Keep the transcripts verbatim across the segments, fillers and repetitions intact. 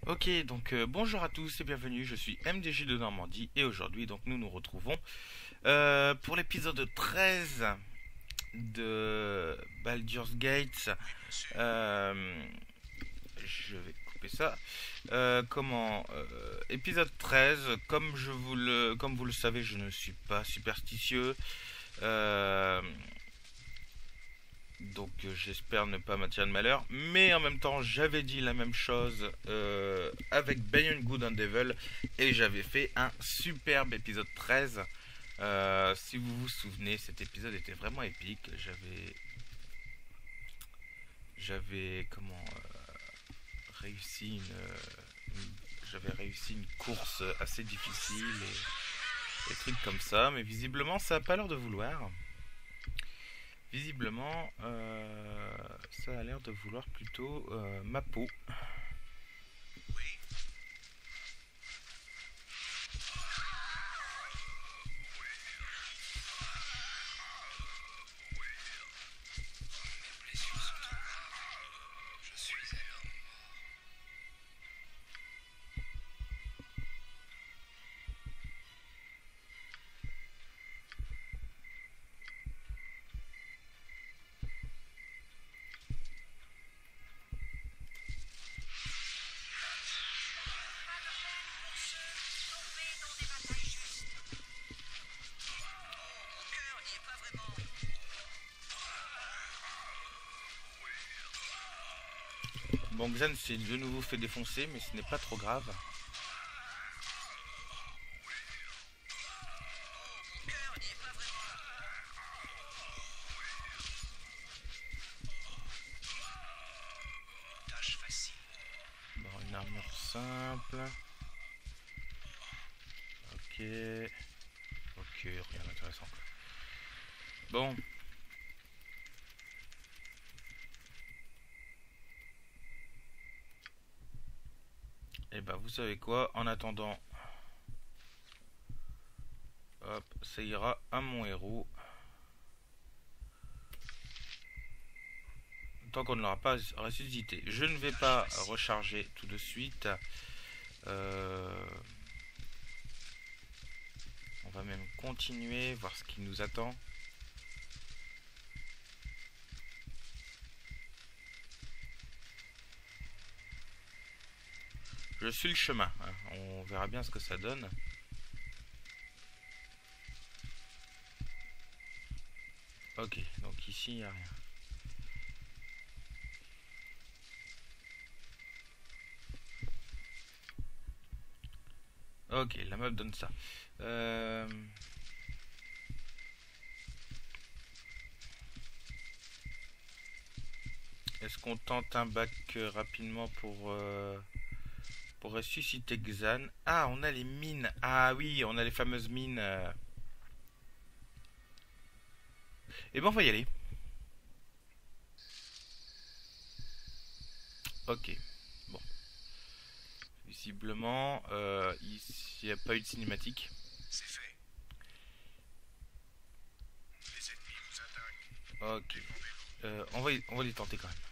Ok, donc euh, bonjour à tous et bienvenue, je suis M D J de Normandie et aujourd'hui donc nous nous retrouvons euh, pour l'épisode treize de Baldur's Gate. Euh, je vais couper ça. Euh, comment euh, Épisode treize, comme je vous le comme vous le savez, je ne suis pas superstitieux. Euh, Donc euh, j'espère ne pas m'attirer de malheur. Mais en même temps, j'avais dit la même chose euh, avec Beyond Good and Devil. Et j'avais fait un superbe épisode treize. Euh, si vous vous souvenez, cet épisode était vraiment épique. J'avais... J'avais... Comment... euh, réussi une... une- J'avais réussi une course assez difficile et des trucs comme ça. Mais visiblement, ça n'a pas l'air de vouloir. Visiblement, euh, ça a l'air de vouloir plutôt euh, ma peau. Bon, Xan s'est de nouveau fait défoncer, mais ce n'est pas trop grave. Bon, une armure simple. Ok. Ok, rien d'intéressant. Bon. Et bah, vous savez quoi, en attendant, hop, ça ira à mon héros. Tant qu'on ne l'aura pas ressuscité. Je ne vais pas recharger tout de suite. Euh, on va même continuer, voir ce qui nous attend. Je suis le chemin, hein. On verra bien ce que ça donne. Ok, donc ici il n'y a rien. Ok, la map donne ça. Euh... Est-ce qu'on tente un bac euh, rapidement pour, euh, pour ressusciter Xan? Ah, on a les mines. Ah oui, on a les fameuses mines. euh. Eh ben, on va y aller. Ok. Bon. Visiblement, euh, ici, il n'y a pas eu de cinématique. C'est fait. Les ennemis vous attaquent. Ok. Euh, on, va y- on va les tenter quand même.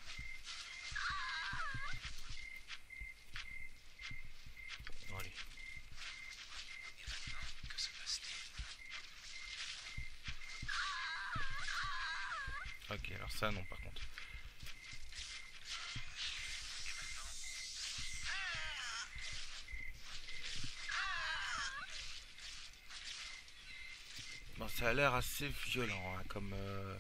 Bon, allez. Et maintenant, que se passe-t-il? Ok, alors ça, non, par contre. Et maintenant? Bon, ça a l'air assez violent, hein, comme... euh,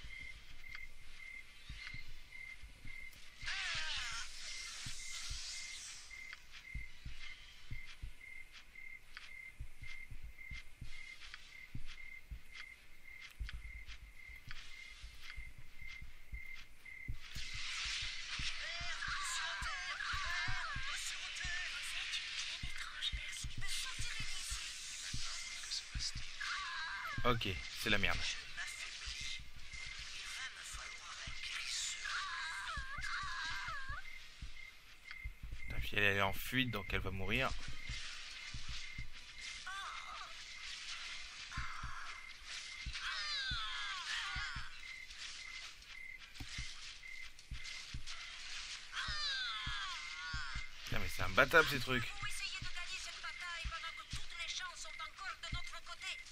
Que se passe-t-il? Ok, c'est la merde. Ta fille, elle est en fuite, donc elle va mourir. C'est imbattable ces trucs. Pour essayer de gagner cette bataille pendant que toutes les chances sont encore de notre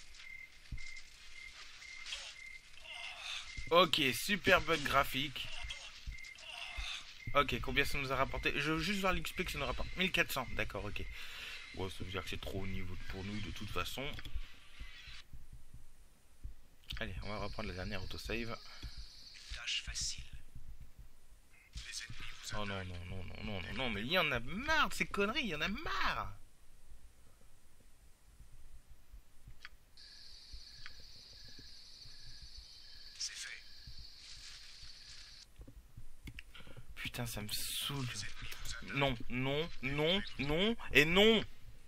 côté. Ok, super bug graphique. Ok, combien ça nous a rapporté? Je veux juste voir l'X P que ça nous rapporte. mille quatre cents, d'accord, ok. Bon, ça veut dire que c'est trop au niveau pour nous de toute façon. Allez, on va reprendre la dernière autosave. Tâche facile. Les ennemis vous Oh non, non, non, non, non, non, non, mais il y en a marre de ces conneries, il y en a marre. C'est fait. Putain, ça me saoule. Les ennemis vous attaquent. Non, non, non, non, et non.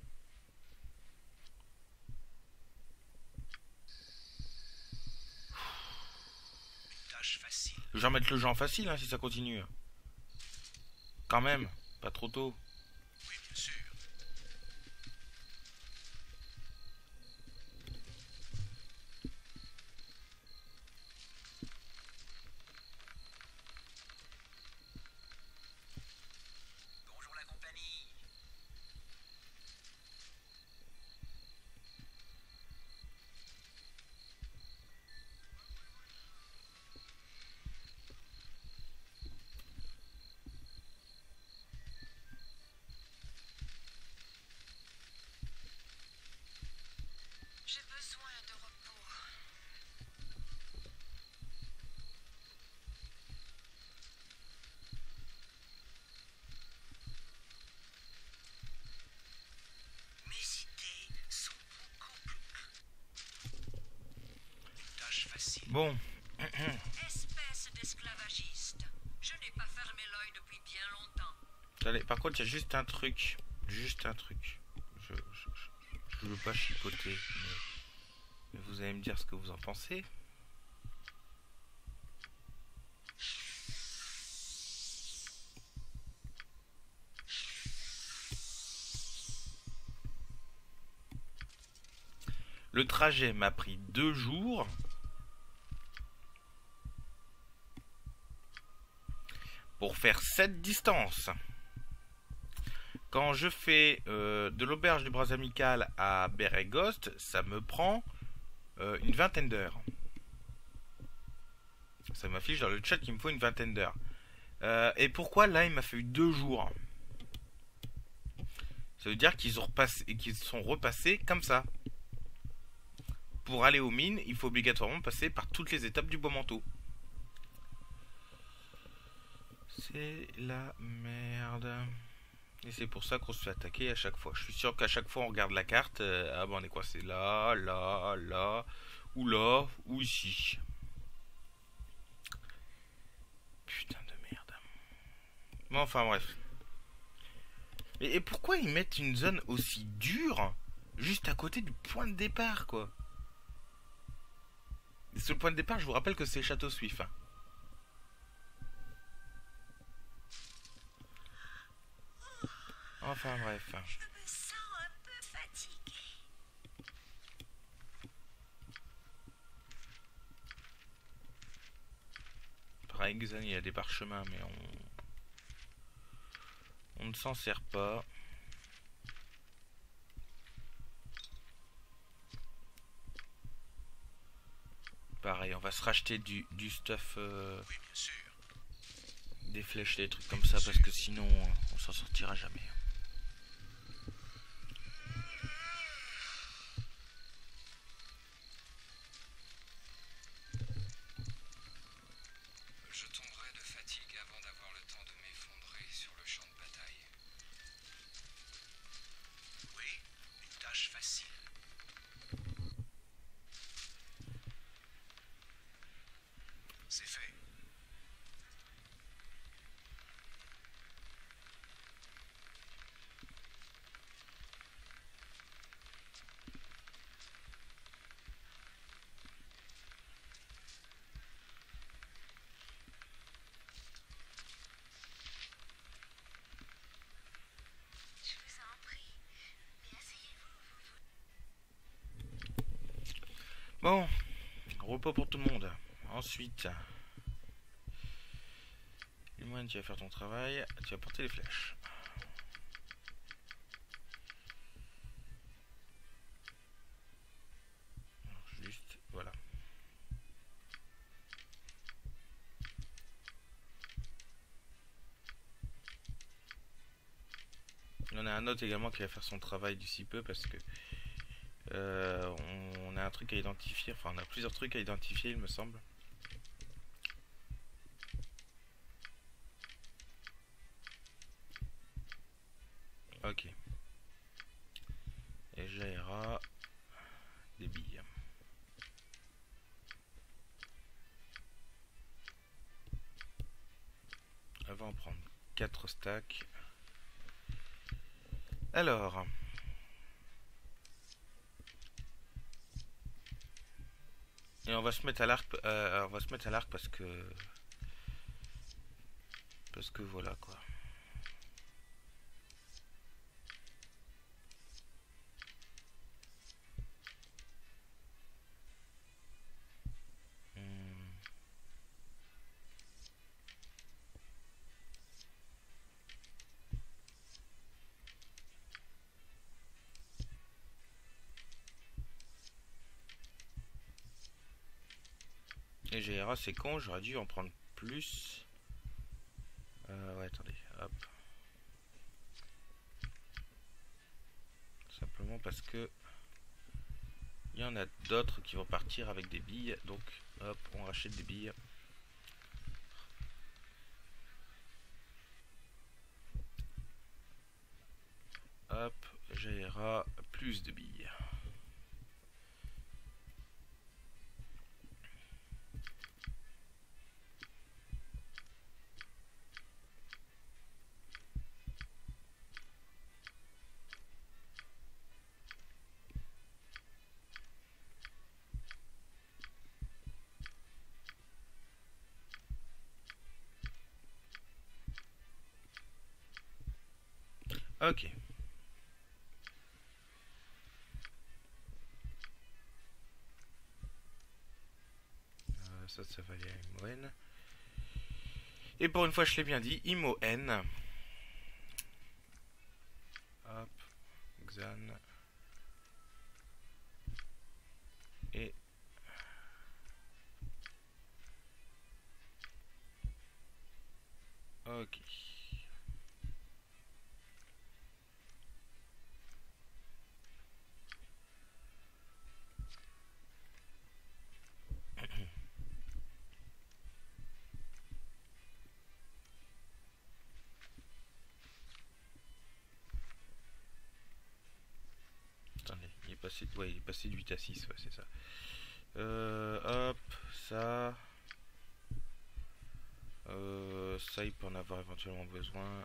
Tâche facile. Je vais remettre le jeu en facile hein, si ça continue. Quand même, pas trop tôt. Oui, bien sûr. Bonjour la compagnie. J'ai besoin de repos. Mes idées sont beaucoup plus... Tâche facile. Bon, Espèce d'esclavagiste. Je n'ai pas fermé l'œil depuis bien longtemps. allez, par contre, il y a juste un truc. Juste un truc. Je, je, je, je veux pas chipoter, mais, mais vous allez me dire ce que vous en pensez. Le trajet m'a pris deux jours. Pour faire cette distance. Quand je fais euh, de l'auberge du Bras Amical à Bérégost, ça me prend euh, une vingtaine d'heures. Ça m'affiche dans le chat qu'il me faut une vingtaine d'heures. Euh, et pourquoi là il m'a fallu deux jours? Ça veut dire qu'ils ont repassé, qu'ils sont repassés comme ça. Pour aller aux mines, il faut obligatoirement passer par toutes les étapes du beau manteau. C'est la merde. Et c'est pour ça qu'on se fait attaquer à chaque fois. Je suis sûr qu'à chaque fois on regarde la carte. Euh, ah ben on est coincé là, là, là, ou là, ou ici. Putain de merde. Bon enfin bref. Et, et pourquoi ils mettent une zone aussi dure juste à côté du point de départ quoi? Et sur le point de départ je vous rappelle que c'est Château Suif. Hein. Enfin bref. Je me sens un peu fatiguée. Pareil, Xan, il y a des parchemins, mais on... On ne s'en sert pas. Pareil, on va se racheter du, du stuff... Euh, Oui, bien sûr. des flèches, des trucs comme ça, parce que sinon, on s'en sortira jamais. Je tomberai de fatigue avant d'avoir le temps de m'effondrer sur le champ de bataille. Oui, une tâche facile. C'est fait. Je vous en prie. Mais asseyez-vous. Bon, repos pour tout le monde. Ensuite, Imoine, tu vas faire ton travail, tu vas porter les flèches. y en a un autre également qui va faire son travail d'ici peu parce que euh, on, on a un truc à identifier. Enfin, on a plusieurs trucs à identifier, il me semble. Ok. Et Jaira des billes. On va en prendre quatre stacks. Alors. Et on va se mettre à l'arc. Euh, on va se mettre à l'arc parce que. Parce que voilà quoi. Et Jaira, c'est con, j'aurais dû en prendre plus. Euh, ouais, attendez, hop. Simplement parce que il y en a d'autres qui vont partir avec des billes, donc hop, on rachète des billes. Hop, Jaira, plus de billes. Ok. Euh, ça, ça va aller à Imo N. Et pour une fois, je l'ai bien dit, Imo N. Hop, Xan. Et... Ok. Attendez, il est passé, ouais, il est passé de huit à six, ouais, c'est ça. Euh, hop, ça. Euh, ça, il peut en avoir éventuellement besoin.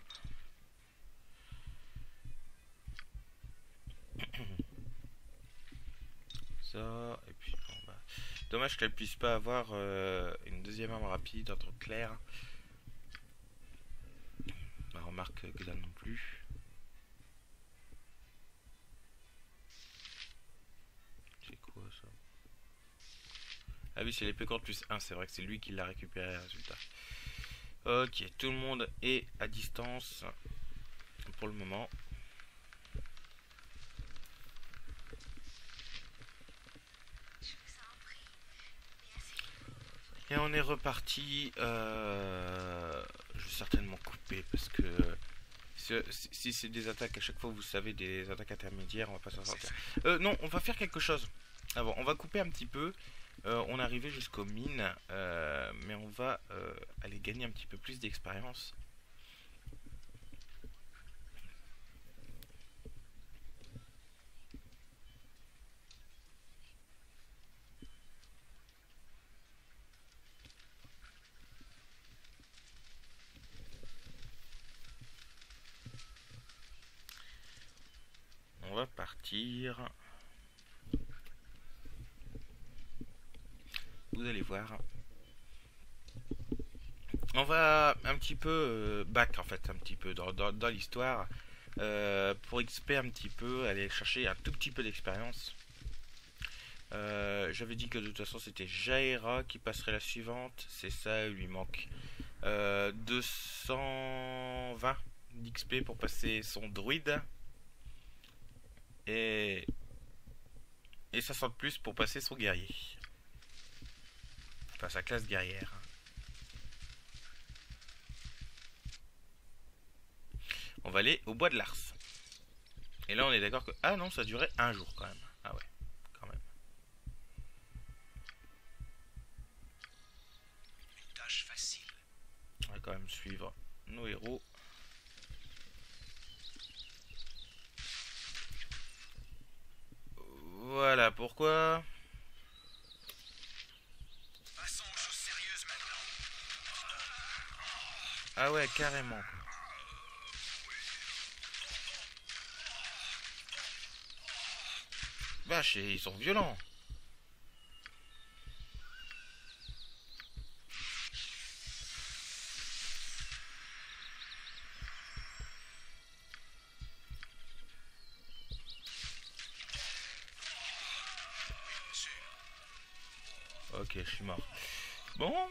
Ça, et puis bon, bah. Dommage qu'elle puisse pas avoir euh, une deuxième arme rapide, un truc clair. Bah, remarque que là non plus. C'est quoi ça? Ah oui, c'est l'épée courte plus un, c'est vrai que c'est lui qui l'a récupéré le résultat. Ok, tout le monde est à distance pour le moment. Et on est reparti. Euh, je vais certainement couper parce que si, si c'est des attaques à chaque fois, vous savez, des attaques intermédiaires, on va pas s'en sortir. Euh, non, on va faire quelque chose. Ah bon, on va couper un petit peu. Euh, on est arrivé jusqu'aux mines, euh, mais on va euh, aller gagner un petit peu plus d'expérience. On va partir. Vous allez voir. On va un petit peu euh, back en fait, un petit peu dans, dans, dans l'histoire. Euh, pour X P un petit peu, aller chercher un tout petit peu d'expérience. Euh, J'avais dit que de toute façon c'était Jaira qui passerait la suivante. C'est ça, il lui manque euh, deux cent vingt d'X P pour passer son druide. Et, et cinq cents de plus pour passer son guerrier. Enfin sa classe guerrière. On va aller au bois de Lars. Et là, on est d'accord que... Ah non, ça durait un jour quand même. Ah ouais, quand même. Une tâche facile. On va quand même suivre nos héros. Voilà, pourquoi... Passons aux choses sérieuses maintenant. Ah ouais, carrément. Quoi. Vache, ils sont violents. Ok, je suis mort. Bon.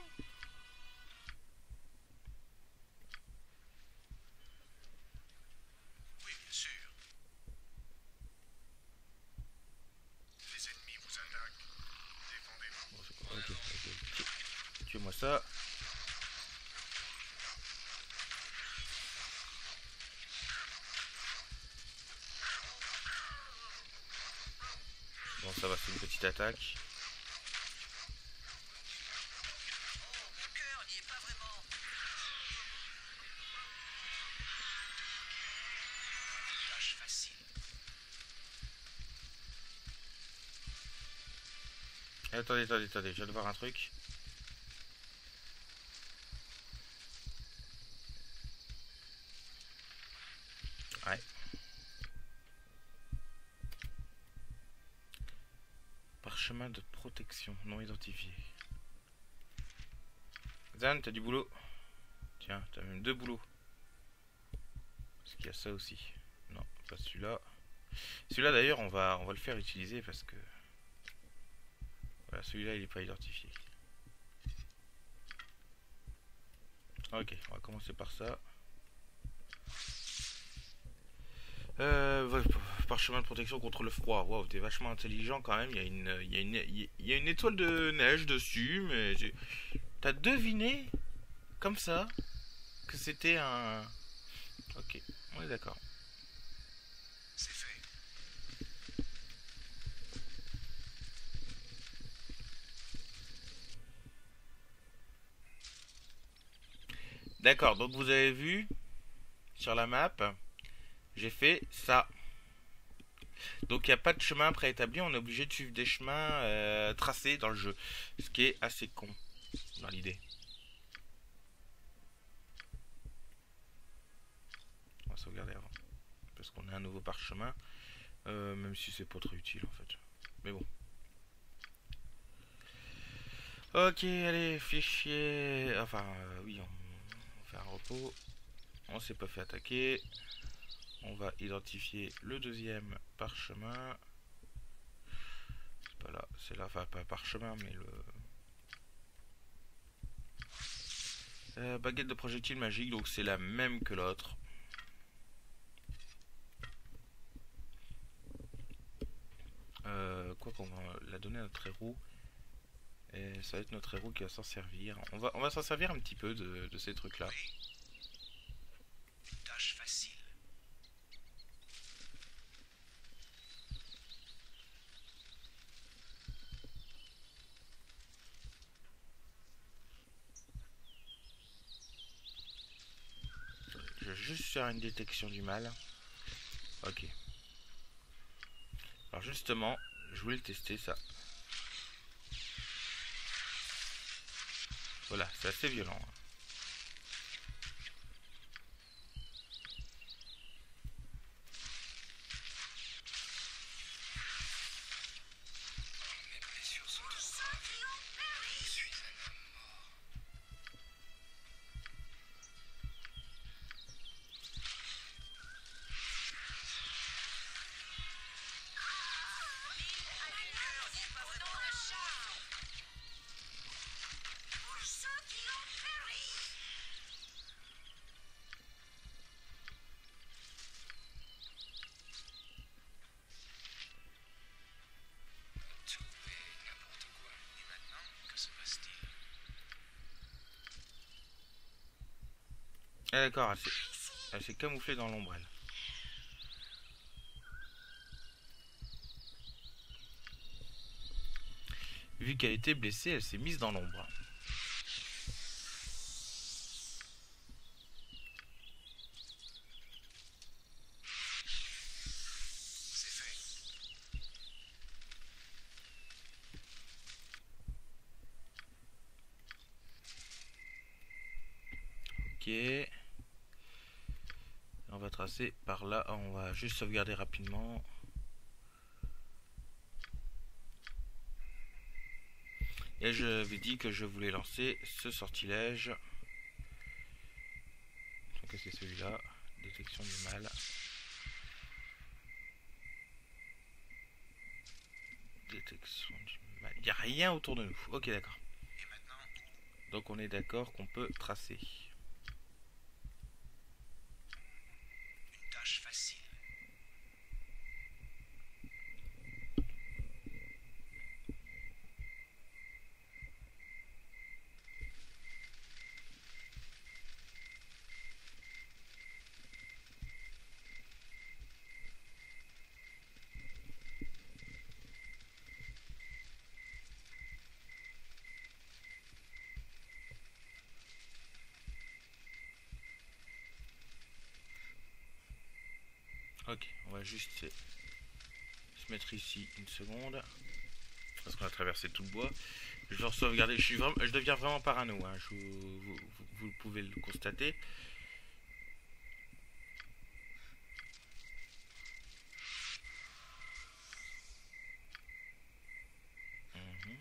Oui, bien sûr. Les ennemis vous attaquent. Défendez-vous. Bon, c'est quoi? Ok, ok. Tu- Tue-moi ça. Bon, ça va, c'est une petite attaque. Mon cœur n'y est pas vraiment. Tâche facile. Eh, attendez, attendez, attendez, je viens de voir un truc. Ouais. Parchemin de protection non identifié. Zan, t'as du boulot? Tiens, t'as même deux boulots. Est-ce qu'il y a ça aussi? Non, pas celui-là. Celui-là d'ailleurs, on va, on va le faire utiliser parce que... Voilà, celui-là, il n'est pas identifié. Ok, on va commencer par ça. Euh, ouais, parchemin de protection contre le froid. Waouh, t'es vachement intelligent quand même. Il y a une, il y a une, il y a une étoile de neige dessus, mais j'ai... T'as deviné comme ça que c'était un... Ok, on est d'accord. C'est fait. D'accord, donc vous avez vu sur la map, j'ai fait ça. Donc il n'y a pas de chemin préétabli, on est obligé de suivre des chemins euh, tracés dans le jeu. Ce qui est assez con dans l'idée. On va sauvegarder avant. Parce qu'on a un nouveau parchemin. Euh, même si c'est pas très utile en fait. Mais bon. Ok, allez, fichier. Enfin, euh, oui, on, on fait un repos. On s'est pas fait attaquer. On va identifier le deuxième parchemin. C'est pas là, c'est là, enfin pas parchemin, mais le... Euh, baguette de projectile magique, donc c'est la même que l'autre. Euh, quoi qu'on va la donner à notre héros. Et ça va être notre héros qui va s'en servir. On va, on va s'en servir un petit peu de, de ces trucs-là. Une tâche facile. Je vais juste faire une détection du mal. Ok. Alors justement, je voulais le tester ça. Voilà, c'est assez violent. Mes blessures sont trop graves. Je suis un homme mort. Pour ceux qui ont péri. Tout et n'importe quoi. Et maintenant, que se passe-t-il? Ah d'accord, elle s'est- elle s'est camouflée dans l'ombrelle. Vu qu'elle était blessée, elle s'est mise dans l'ombre. C'est fait. Ok. On va tracer par là. On va juste sauvegarder rapidement. Et je vous dis que je voulais lancer ce sortilège. Donc c'est celui-là. Détection du mal. Détection du mal. Il n'y a rien autour de nous. Ok, d'accord. Et maintenant, Donc on est d'accord qu'on peut tracer. une tâche facile. Ok, on va juste se, se mettre ici une seconde. Parce qu'on a traversé tout le bois. Je vais sauvegarder. Je, suis vraiment, je deviens vraiment parano. Hein. Je, vous, vous, vous pouvez le constater. Mhm.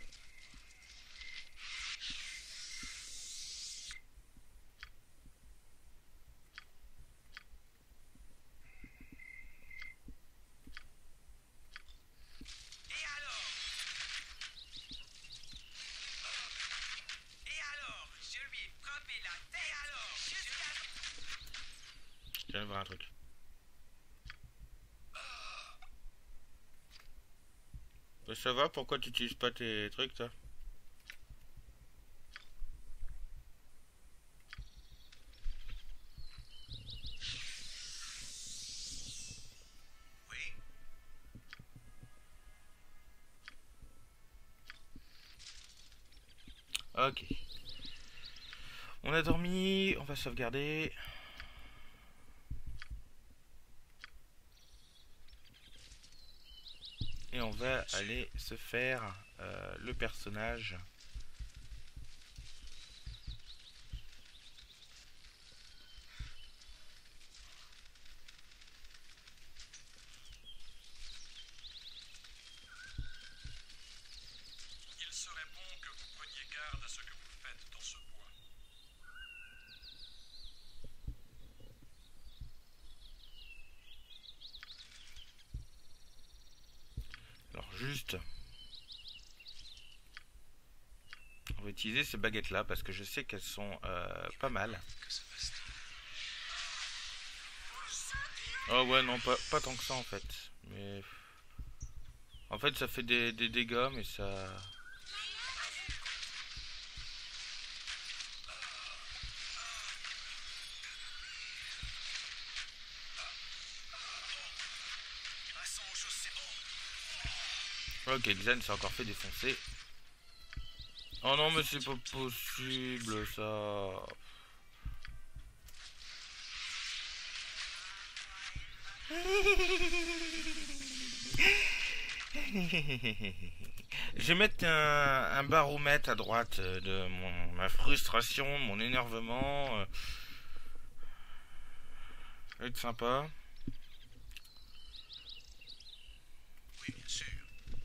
Et alors Et alors Je lui ai frappé la tête. Et alors Jusqu'à... Je viens de voir un truc. Bah, ça va, pourquoi tu utilises pas tes trucs, toi? Oui. Ok. On a dormi, on va sauvegarder. Et on va aller se faire euh, le personnage. Il serait bon que vous preniez garde à ce que vous faites dans ce bois. Alors juste, on va utiliser ces baguettes là parce que je sais qu'elles sont euh, pas mal. Que se passe-t-il? Oh ouais non pas, pas tant que ça en fait. Mais en fait ça fait des, des dégâts mais ça... Passons aux choses, c'est bon. Ok, Xen s'est encore fait défoncer. Oh non mais c'est pas possible ça. Je vais mettre un, un baromètre à droite de mon, ma frustration, mon énervement. Euh, ça va être sympa. Oui, bien sûr.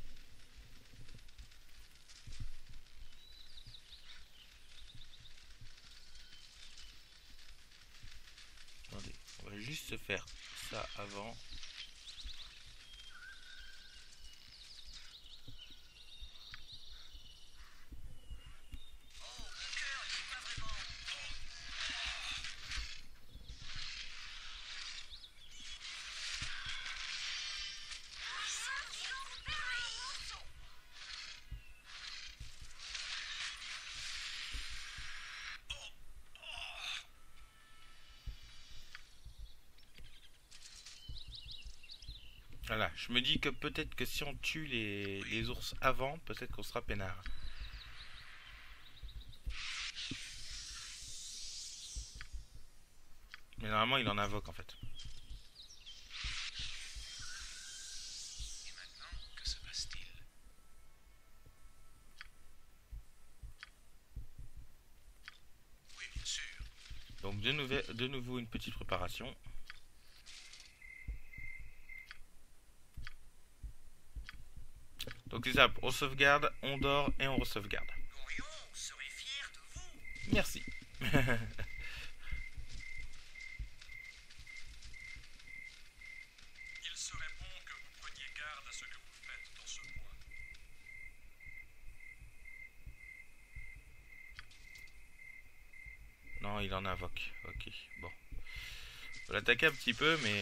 Attendez, on va juste se faire ça avant. Oh, mon cœur, il est pas vraiment... Voilà, je me dis que peut-être que si on tue les, les ours avant, peut-être qu'on sera peinard. Mais normalement, il en invoque en fait. Et maintenant, que se passe-t-il? Oui, bien sûr. Donc de, nouvel- de nouveau une petite préparation. Donc c'est ça, on sauvegarde, on dort et on re-sauvegarde. Gorion serait fier de vous. Merci. Il serait bon que vous preniez garde à ce que vous faites dans ce bois. Non, il en invoque. Ok, bon. Faut l'attaquer un petit peu, mais...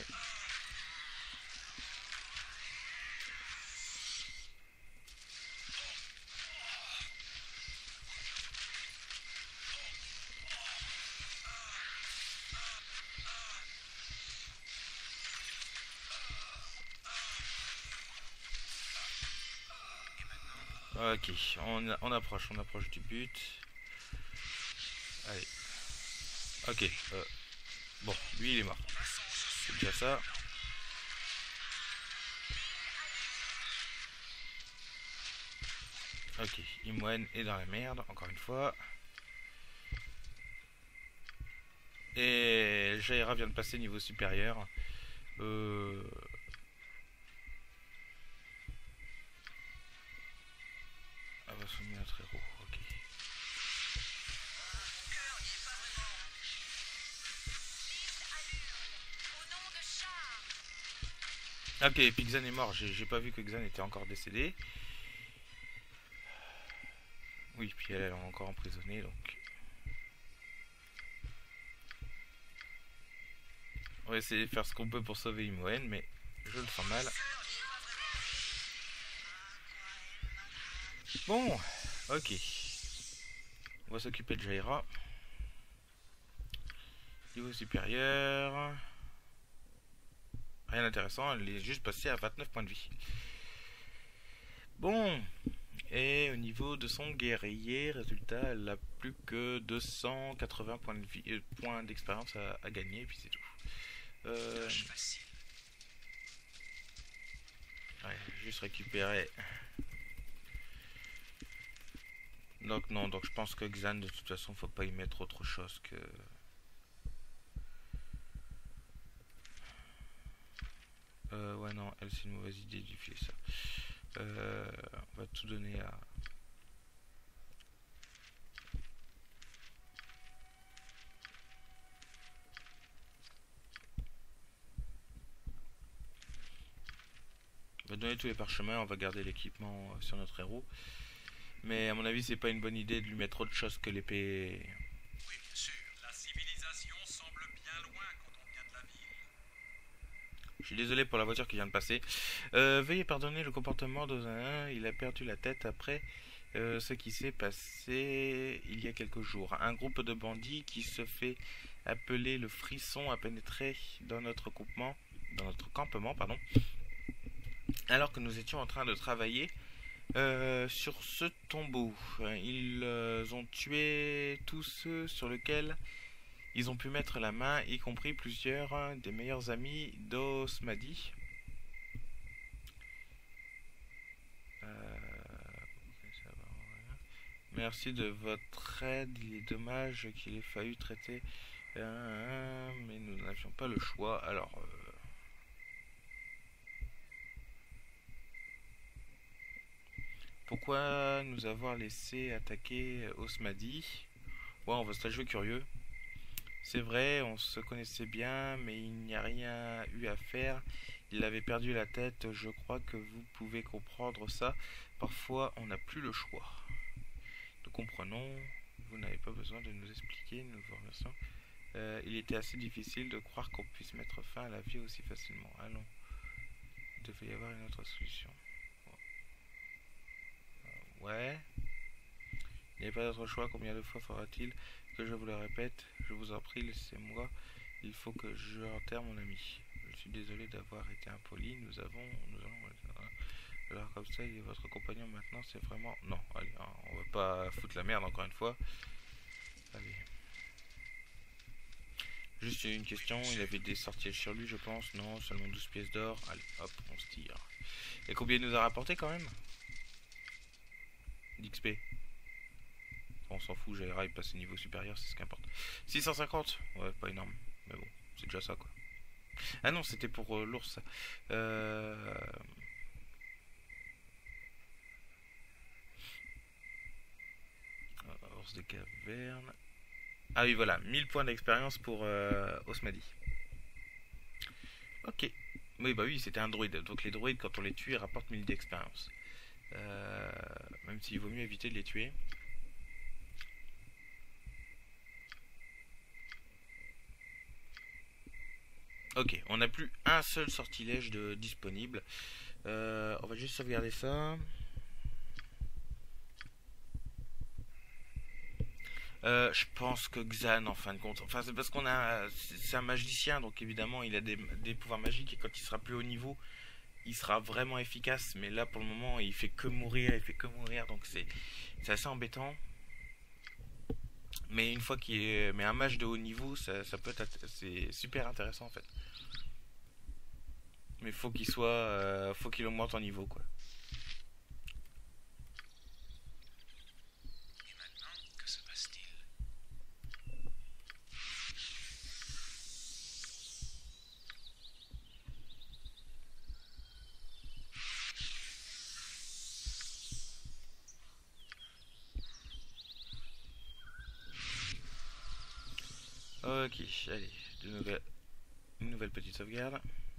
Ok, on, on approche, on approche du but. Allez. Ok, euh, bon, lui il est mort. C'est déjà ça. Ok, Imoen est dans la merde, encore une fois. Et Jaira vient de passer niveau supérieur. Euh... Ah bah, soumis notre héros, ok. Ok, et puis Xan est mort, j'ai j'ai pas vu que Xan était encore décédé. Oui, puis elle, elle est encore emprisonnée, donc... On va essayer de faire ce qu'on peut pour sauver Imoen, mais je le sens mal. Bon, ok. On va s'occuper de Jaira. Niveau supérieur. Rien d'intéressant, elle est juste passée à vingt-neuf points de vie. Bon, et au niveau de son guerrier, résultat, elle a plus que deux cent quatre-vingts points de vie, euh, points d'expérience à, à gagner, et puis c'est tout. Euh, Facile. ouais, juste récupérer. Donc non, donc je pense que Xan, de toute façon, faut pas y mettre autre chose que... Euh, ouais non, elle c'est une mauvaise idée d'utiliser ça. Euh, on va tout donner à... On va donner tous les parchemins, on va garder l'équipement euh, sur notre héros. Mais à mon avis, c'est pas une bonne idée de lui mettre autre chose que l'épée. Oui, bien sûr. La civilisation semble bien loin quand on vient de la ville. Je suis désolé pour la voiture qui vient de passer. Euh, veuillez pardonner le comportement de un. Il a perdu la tête après euh, ce qui s'est passé il y a quelques jours. Un groupe de bandits qui se fait appeler le Frisson a pénétré dans notre campement, dans notre campement, pardon, alors que nous étions en train de travailler euh, sur ce tombeau. Ils euh, ont tué tous ceux sur lesquels ils ont pu mettre la main, y compris plusieurs des meilleurs amis d'Osmadi. Euh... Merci de votre aide. Il est dommage qu'il ait fallu traiter, euh, mais nous n'avions pas le choix. Alors, euh... pourquoi nous avoir laissé attaquer Osmadi? Ouais, on va se la jouer curieux. C'est vrai, on se connaissait bien, mais il n'y a rien eu à faire. Il avait perdu la tête, je crois que vous pouvez comprendre ça. Parfois, on n'a plus le choix. Nous comprenons, vous n'avez pas besoin de nous expliquer, nous vous remercions. Euh, il était assez difficile de croire qu'on puisse mettre fin à la vie aussi facilement. Allons, il devait y avoir une autre solution. Euh, ouais. Il n'y a pas d'autre choix, combien de fois faudra-t-il que je vous le répète? Je vous en prie, laissez-moi. Il faut que je enterre mon ami. Je suis désolé d'avoir été impoli. Nous avons... Nous allons... Alors comme ça, il est votre compagnon maintenant, c'est vraiment... Non, allez, hein, on va pas foutre la merde encore une fois. Allez. Juste une question, il avait des sortilèges sur lui je pense. Non, seulement douze pièces d'or. Allez, hop, on se tire. Et combien il nous a rapporté quand même d'X P. Bon, on s'en fout, j'aimerais passer niveau supérieur, c'est ce qui importe. six cent cinquante. Ouais, pas énorme. Mais bon, c'est déjà ça quoi. Ah non, c'était pour euh, l'ours. Euh... Ours des cavernes. Ah oui, voilà, mille points d'expérience pour euh, Osmadi. Ok. Oui, bah oui, c'était un druide. Donc les druides, quand on les tue, ils rapportent mille d'expérience. Euh, même s'il vaut mieux éviter de les tuer. Ok, on n'a plus un seul sortilège de disponible. Euh, on va juste sauvegarder ça. Euh, je pense que Xan, en fin de compte, enfin c'est parce qu'on a, c'est un magicien, donc évidemment il a des, des pouvoirs magiques et quand il sera plus haut niveau, il sera vraiment efficace. Mais là pour le moment, il fait que mourir, il fait que mourir, donc c'est, c'est assez embêtant. Mais une fois qu'il est, mais un mage de haut niveau, ça, ça peut être, c'est super intéressant en fait. Mais faut qu'il soit, euh, faut qu'il augmente en niveau quoi. Et maintenant, que se passe-t-il? Ok, allez, de nouvelles, une nouvelle petite sauvegarde.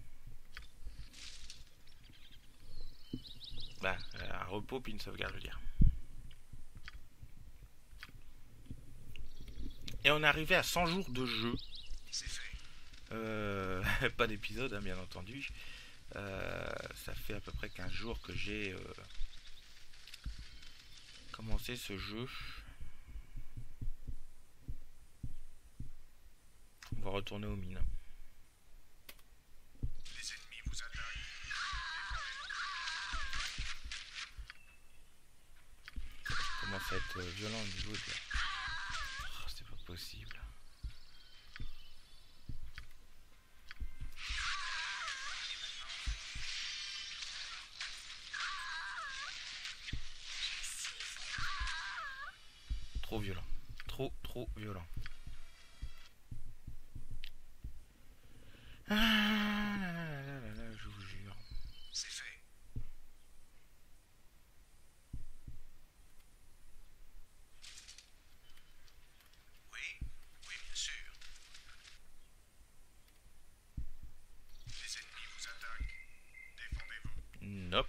Bah, un repos puis une sauvegarde, je veux dire. Et on est arrivé à cent jours de jeu. C'est fait. Euh, pas d'épisode, hein, bien entendu. Euh, ça fait à peu près quinze jours que j'ai euh, commencé ce jeu. On va retourner aux mines. Les ennemis vous attaquent. Ça commence à être violent au niveau de... Oh, c'est pas possible. Trop violent. Trop, trop violent. Ah là là là là là, je vous jure. C'est fait. Oui, oui, bien sûr. Les ennemis vous attaquent. Défendez-vous. Nope.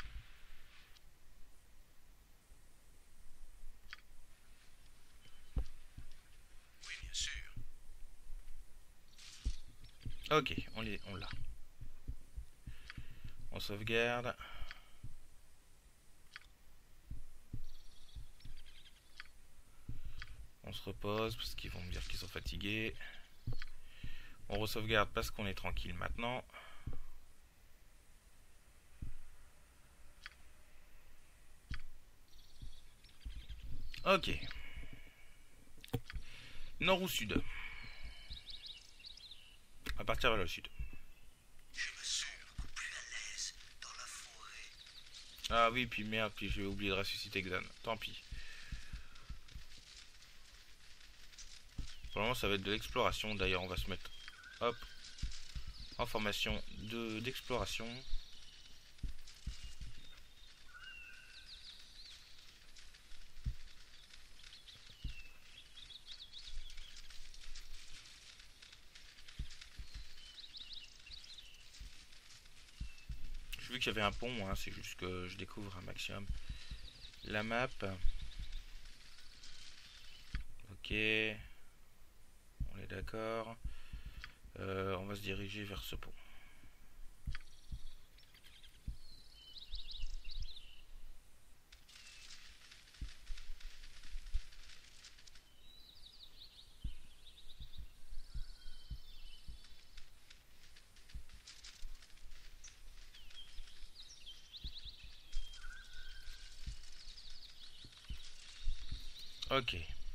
Oui, bien sûr. Ok, on l'a. On l'a. On sauvegarde. On se repose parce qu'ils vont me dire qu'ils sont fatigués. On re-sauvegarde parce qu'on est tranquille maintenant. Ok. Nord ou sud? On va partir vers le sud. Je me sens beaucoup plus à l'aise dans la forêt. Ah oui, puis merde, puis j'ai oublié de ressusciter Xan. Tant pis. Pour le moment, ça va être de l'exploration. D'ailleurs, on va se mettre, hop, en formation de d'exploration. J'ai vu qu'il y avait un pont, hein, c'est juste que je découvre un maximum la map. Ok. On est d'accord. Euh, on va se diriger vers ce pont. Ok.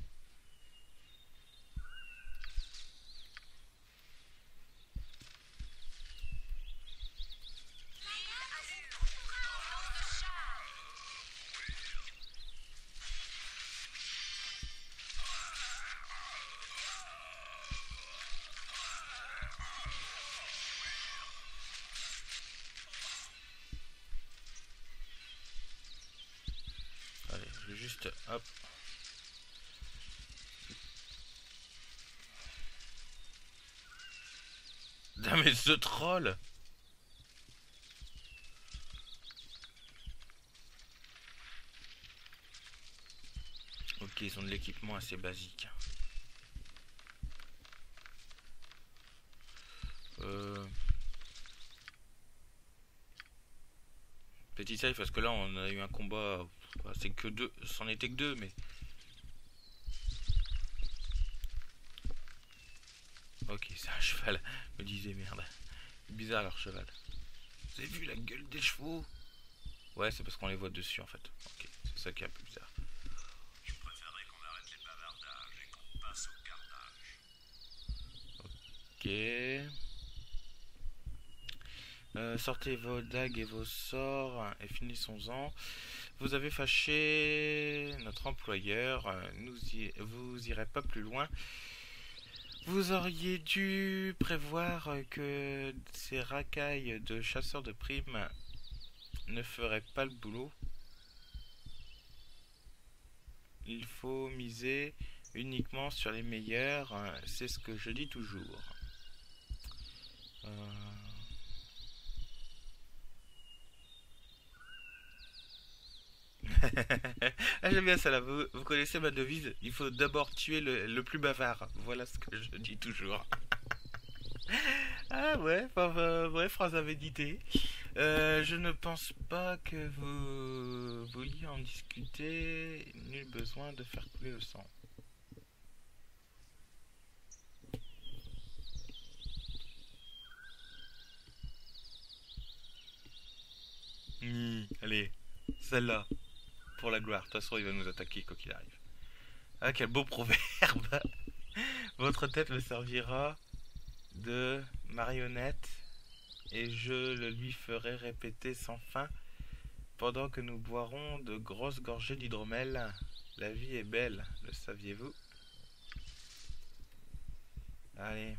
Allez, je vais juste... Hop. Ah mais ce troll! Ok, ils ont de l'équipement assez basique. Euh... Petit save parce que là on a eu un combat. C'est que deux. C'en était que deux mais. Ok, c'est un cheval. Je me disais merde. Bizarre leur cheval. Vous avez vu la gueule des chevaux? Ouais, c'est parce qu'on les voit dessus en fait. Ok, c'est ça qui est un peu bizarre. Je préférerais qu'on arrête les bavardages et qu'on passe au carnage. Ok. Euh, sortez vos dagues et vos sorts et finissons-en. Vous avez fâché notre employeur. Nous y... Vous irez pas plus loin. Vous auriez dû prévoir que ces racailles de chasseurs de primes ne feraient pas le boulot. Il faut miser uniquement sur les meilleurs. C'est ce que je dis toujours. Euh... Ah, j'aime bien ça là, vous, vous connaissez ma devise, il faut d'abord tuer le, le plus bavard. Voilà ce que je dis toujours. Ah ouais, enfin, ouais, phrase à méditer. Euh, je ne pense pas que vous vouliez en discuter. Nul besoin de faire couler le sang. Mmh, allez, celle-là. Pour la gloire, de toute façon il va nous attaquer quoi qu'il arrive. Ah quel beau proverbe. Votre tête me servira de marionnette et je le lui ferai répéter sans fin pendant que nous boirons de grosses gorgées d'hydromel. La vie est belle, le saviez-vous? Allez.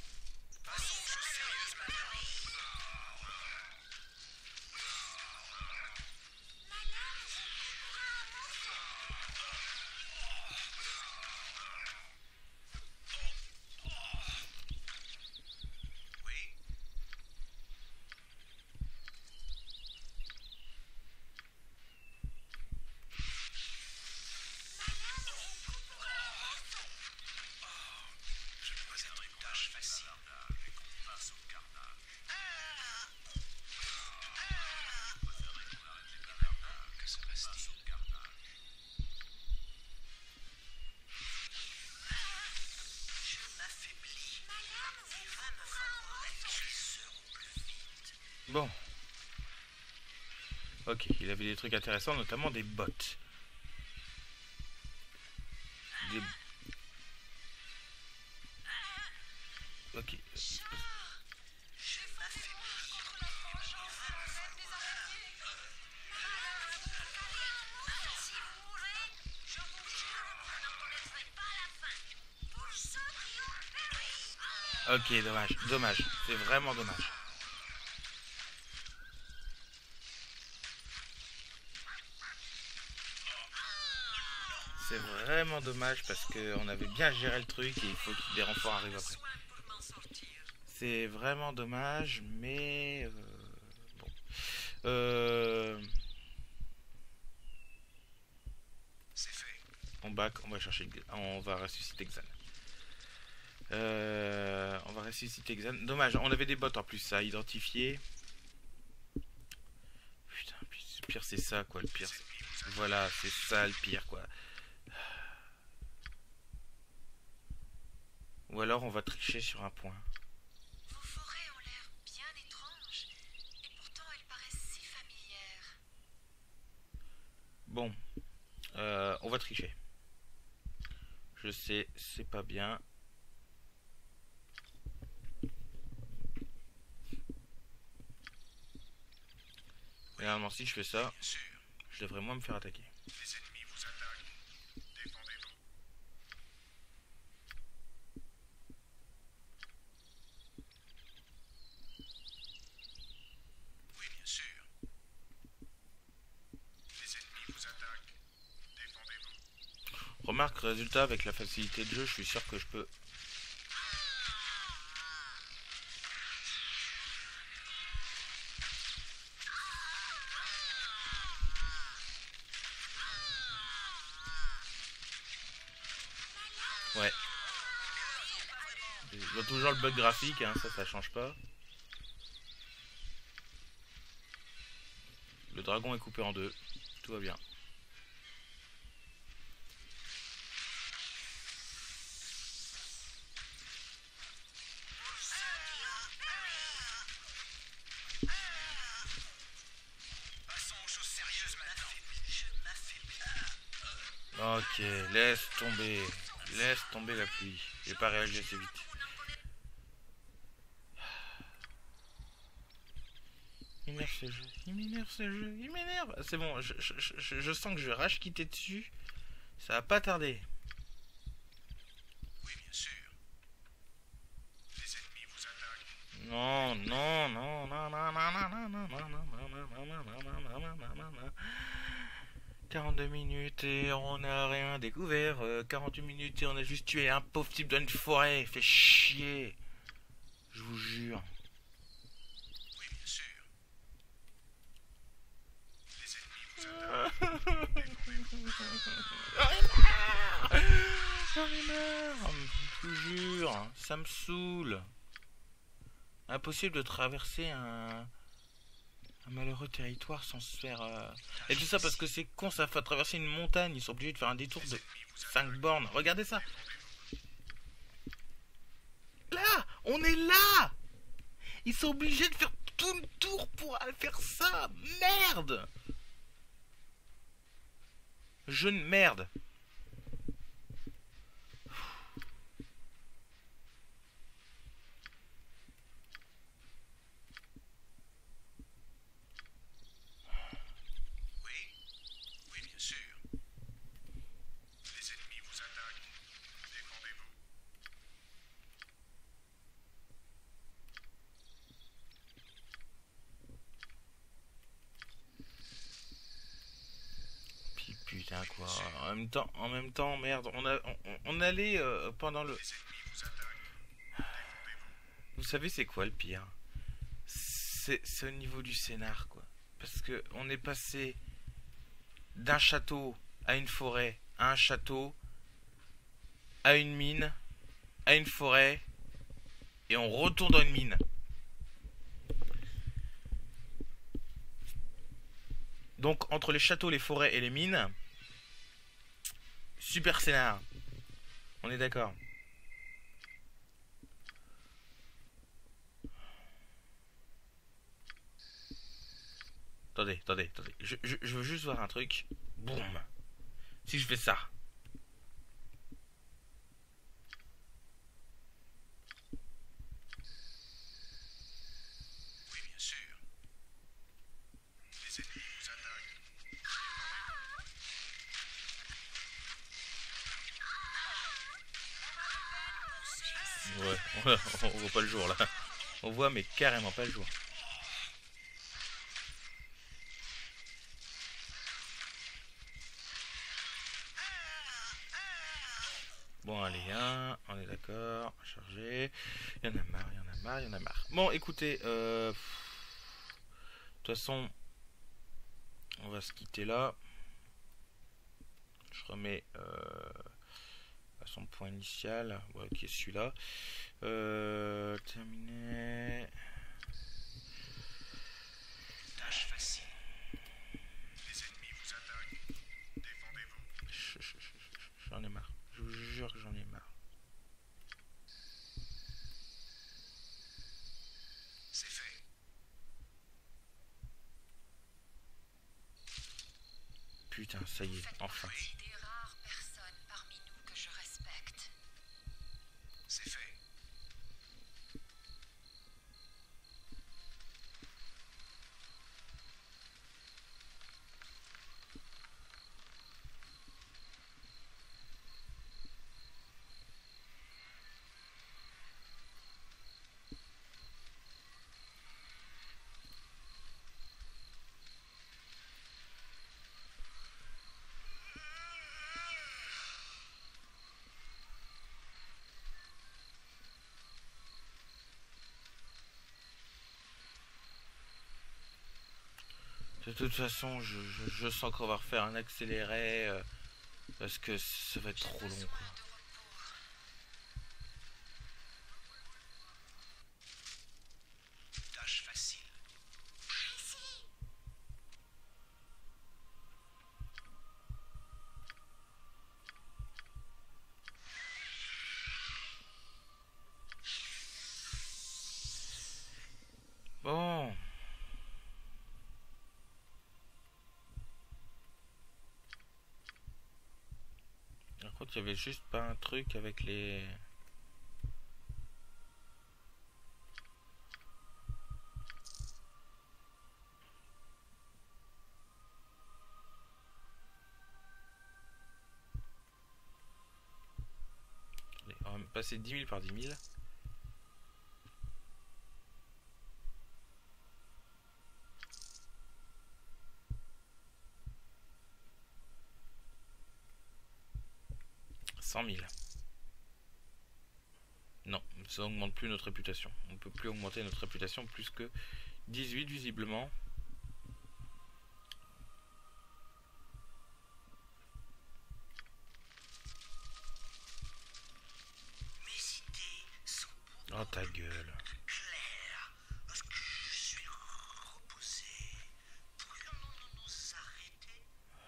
Bon. Ok, il avait des trucs intéressants, notamment des bottes. Des... Ok. Ok, dommage, dommage. C'est vraiment dommage. C'est vraiment dommage parce qu'on avait bien géré le truc et il faut que des renforts arrivent après. C'est vraiment dommage, mais... Euh, bon. Euh... C'est fait. On back, on va chercher... On va ressusciter Xan. Euh, on va ressusciter Xan. Dommage, on avait des bots en plus à identifier. Putain, le pire c'est ça quoi, le pire. Voilà, c'est ça le pire quoi. Ou alors on va tricher sur un point. Vos forêts ont l'air bien étranges, et pourtant elles paraissent si familières. Bon, euh, on va tricher. Je sais, c'est pas bien. Généralement, si je fais ça, Bien sûr. je devrais moins me faire attaquer. Les ennemis vous attaquent. Défendez-vous. Oui, bien sûr. Les ennemis vous attaquent. Défendez-vous. Remarque, résultat, avec la facilité de jeu, je suis sûr que je peux... Ouais. Je vois toujours le bug graphique, hein, ça, ça change pas. Le dragon est coupé en deux. Tout va bien. Passons aux choses sérieuses maintenant. Ok, laisse tomber. Laisse tomber la pluie. J'ai pas réagi assez vite. Il m'énerve ce jeu. Il m'énerve ce jeu. Il m'énerve. C'est bon, je, je, je, je sens que je vais rage quitter dessus. Ça va pas tarder. Oui, bien sûr. Les ennemis vous attaquent. Non, non, non, non, non, non, non, non, non, non, non, non, non, non, non, non, non, non, non, non. quarante-deux minutes et on n'a rien découvert. Euh, quarante-huit minutes et on a juste tué un pauvre type dans une forêt. Fait chier. Je vous jure. Oui, bien sûr. Les ennemis vous attaquent. J'en ai marre. Je vous jure. Ça me saoule. Impossible de traverser un... un malheureux territoire sans se faire... Euh... Et tout ça parce que c'est con, ça fait traverser une montagne. Ils sont obligés de faire un détour de cinq bornes. Regardez ça. Là, on est là. Ils sont obligés de faire tout le tour pour aller faire ça. Merde. Je ne merde. Oui. Oui, bien sûr. Les ennemis vous attaquent. Défendez-vous. Puis putain quoi. En même temps, en même temps, merde. On a, on, on allait euh, pendant le. Les ennemis vous attaquent. Vous savez c'est quoi le pire? C'est c'est au niveau du scénar quoi. Parce que on est passé d'un château à une forêt, à un château, à une mine, à une forêt, et on retourne dans une mine. Donc entre les châteaux, les forêts et les mines, super scénar. On est d'accord. Attendez, attendez, attendez. Je, je, je veux juste voir un truc. Boum. Si je fais ça. Oui, bien sûr. Les ennemis vous attaquent. Ouais, on, on voit pas le jour là. On voit mais carrément pas le jour. Bon allez, un, on est d'accord, chargé. Il y en a marre, il y en a marre, il y en a marre. Bon écoutez, euh... de toute façon, on va se quitter là. Je remets euh, à son point initial, ouais, qui est celui-là. Euh, terminé. Tâche facile. Les ennemis vous attaquent. Défendez-vous. Ch- ch- ch- ch- J'en ai marre. Je vous jure que j'en ai marre. C'est fait. Putain, ça y est, enfin. Des rares personnes parmi nous que je respecte. De toute façon, je, je, je sens qu'on va refaire un accéléré euh, parce que ça va être trop long, quoi. Tâche facile. Bon. Par contre, il y avait juste pas un truc avec les... Allez, on va passer dix mille par dix mille. cent mille. Non, ça augmente plus notre réputation. On ne peut plus augmenter notre réputation plus que dix-huit visiblement. Mes idées sont Oh ta gueule. claires. Lorsque je suis reposé, pourrions-nous nous arrêter?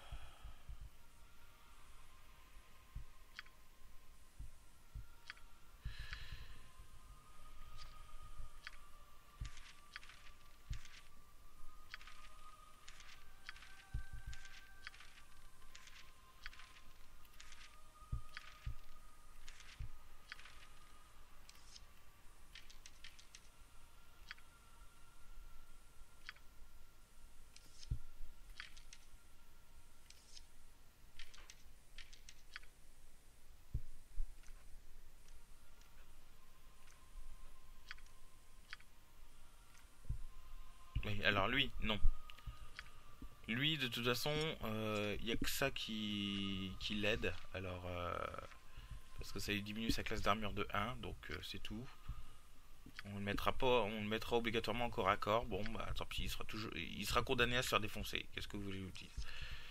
Oui, alors lui, non. Lui, de toute façon, il euh, n'y a que ça qui, qui l'aide. Alors, euh, parce que ça lui diminue sa classe d'armure de un, donc euh, c'est tout. On le mettra pas, on le mettra obligatoirement en corps à corps. Bon, bah tant pis, il sera toujours, il sera condamné à se faire défoncer. Qu'est-ce que vous voulez que je vous dise?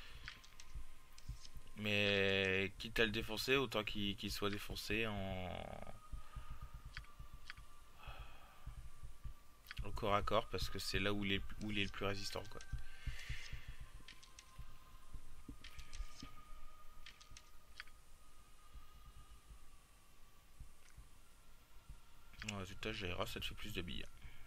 Mais quitte à le défoncer, autant qu'il qu'il soit défoncé en au corps à corps, parce que c'est là où il est, où il est le plus résistant, quoi. En résultat, Jaira, ça te fait plus de billes.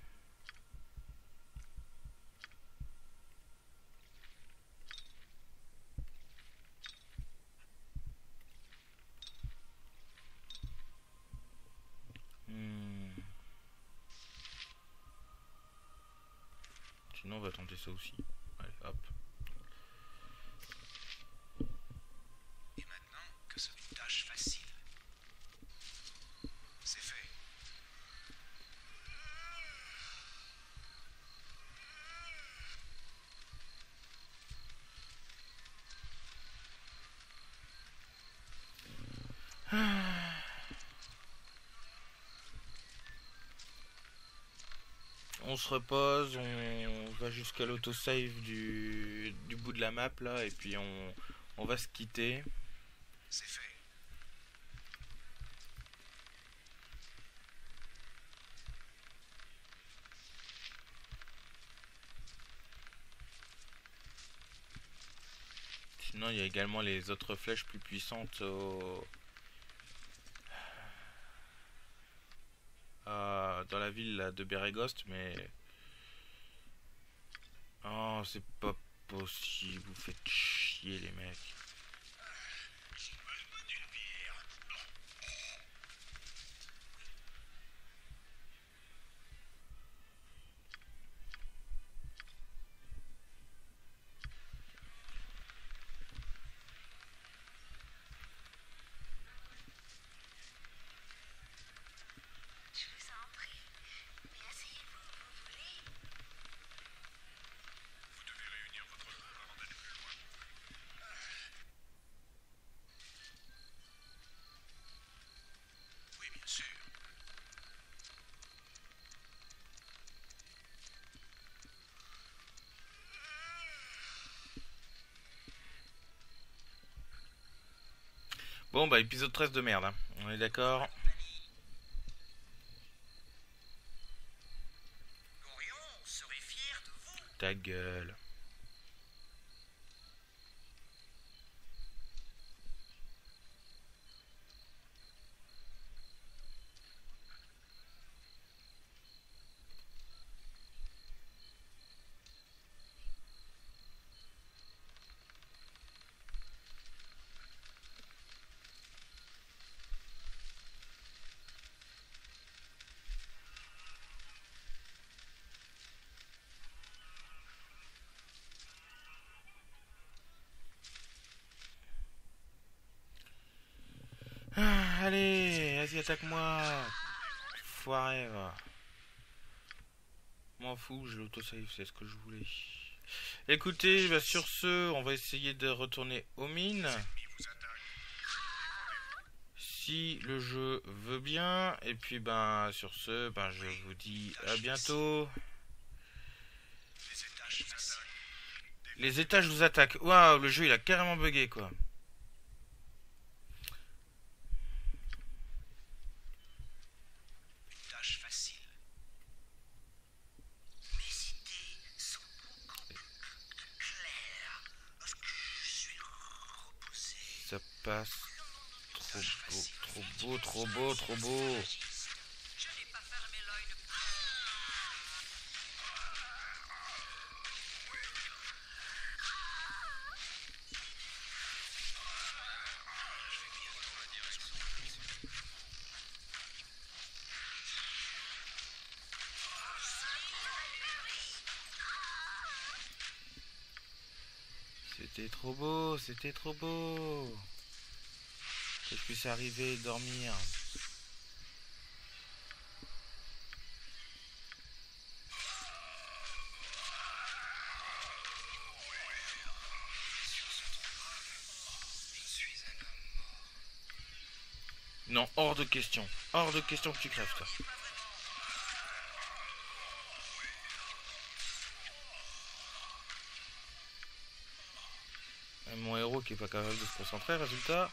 Hmm. Sinon, on va tenter ça aussi. Allez, hop. Et maintenant que c'est une tâche facile, c'est fait. On se repose, on va jusqu'à l'autosave du, du bout de la map là, et puis on, on va se quitter. C'est fait. Sinon, il y a également les autres flèches plus puissantes au... euh, dans la ville là, de Beregost, mais... Oh, c'est pas possible, vous faites chier les mecs. D'une bière. Je vous en prie. Mais asseyez-vous, vous voulez? Vous devez réunir votre groupe avant d'aller plus loin. Bon bah épisode treize de merde, hein. On est d'accord. Gorion serait fier de vous. Ta gueule. Ah, allez, vas-y, attaque-moi. Foiré, va. M'en fous, j'ai l'autosave, c'est ce que je voulais. Écoutez, bah, sur ce, on va essayer de retourner aux mines. Si le jeu veut bien. Et puis, ben, sur ce, ben, je vous dis à bientôt. Les étages vous attaquent. Waouh, le jeu, il a carrément bugué, quoi. Ça passe. Trop beau, trop beau, trop beau, trop beau. Je n'ai pas fermé l'œil depuis. C'était trop beau, c'était trop beau. Que je puisse arriver et dormir. Non, hors de question. Hors de question que tu crèves, toi. Mon héros qui est pas capable de se concentrer, résultat.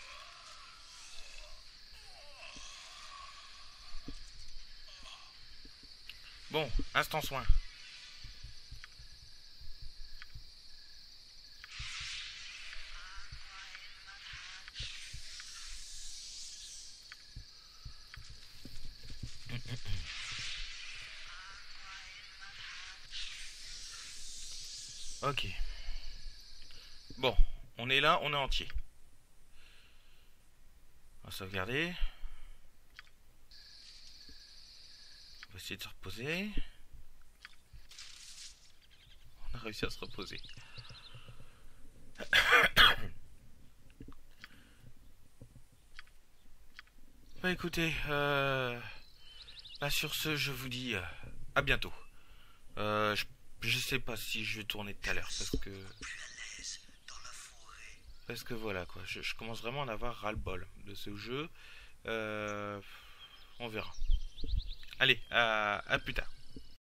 Bon, instant soin. Ok. Bon, on est là, on est entier. On va sauvegarder. On va essayer de se reposer. On a réussi à se reposer. Bah écoutez, euh... bah sur ce, je vous dis euh, à bientôt. Euh, je, je sais pas si je vais tourner tout à l'heure parce que... Parce que voilà quoi, je, je commence vraiment à en avoir ras-le-bol de ce jeu. Euh, on verra. Allez, à, à plus tard.